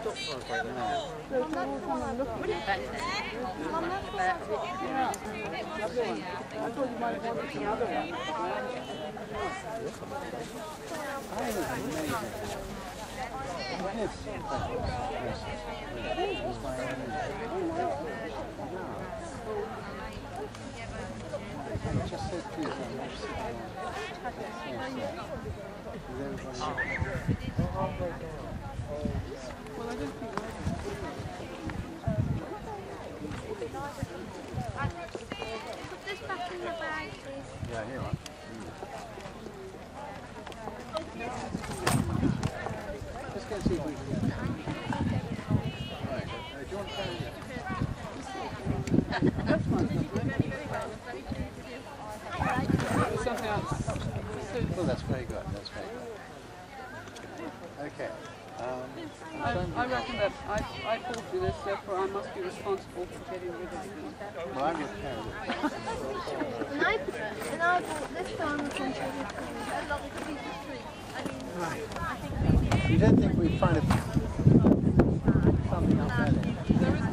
Put this back in the bag, please. Yeah, here one. Let's go see if we can get it. Right, do you want to carry it? Something else. Oh, that's very good, that's very good. Okay. I reckon that I fought for this, therefore I must be responsible for getting rid of it. Well, I'm going to carry it. And I bought this one from along the piece of street. I think You don't think we'd find a something up there? There is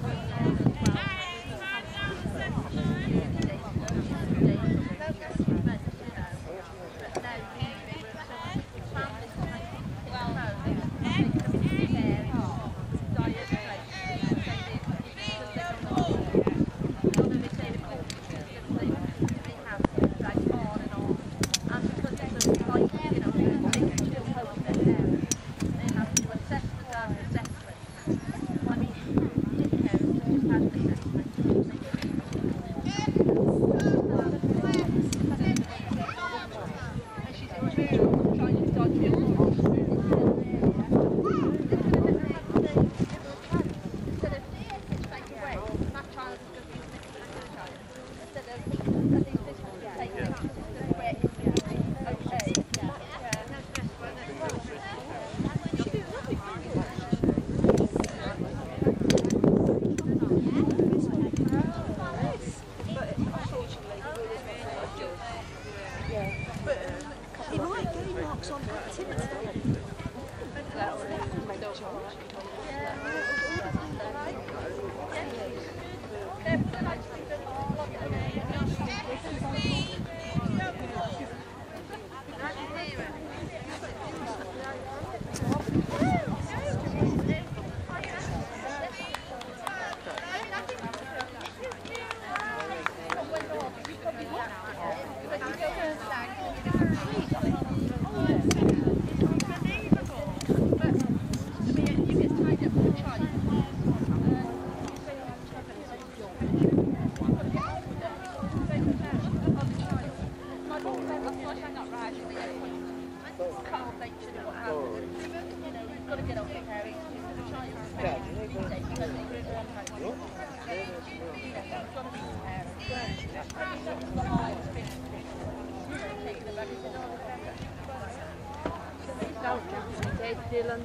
Dylan.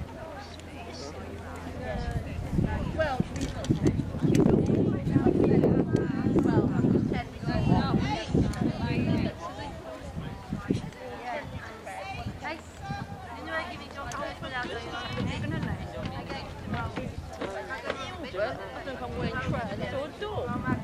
Well, I think I'm wearing trends or a door.